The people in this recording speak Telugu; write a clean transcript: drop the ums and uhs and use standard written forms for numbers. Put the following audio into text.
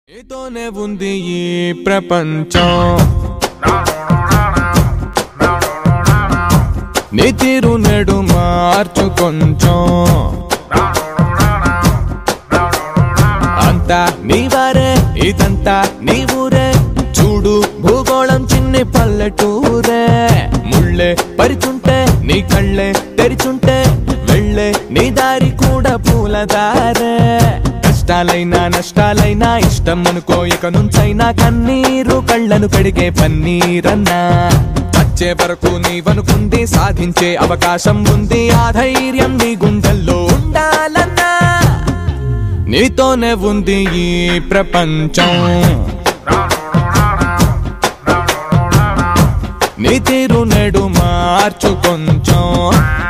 నీతోనే ఉంది ఈ ప్రపంచం నీ తీరు నేడు మార్చు కొంచెం అంతా నీ వారే ఇదంతా నీ ఊరే చూడు భూగోళం చిన్ని పల్లెటూరే ముళ్ళే పరిచుంటే నీ కళ్ళే తెరిచుంటే వెళ్ళే నీ దారి కూడా పూలదారే కష్టాలైనా నష్టాలైనా ఇష్టం అనుకో ఇక నుంచైనా కన్నీరు కళ్ళను కడిగే పన్నీరన్నా వచ్చే వరకు నీవనుకుంది సాధించే అవకాశం ఉంది ఆ ధైర్యం నీ గుండెల్లో ఉండాలన్నా నీతోనే ఉంది ఈ ప్రపంచం నీ తీరు నేడు మార్చు కొంచెం